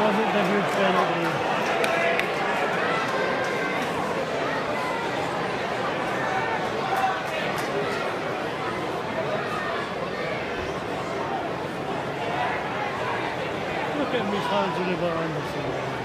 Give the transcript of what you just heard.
wasn't the huge penalty. Look at Miss Hans Oliver Anderson.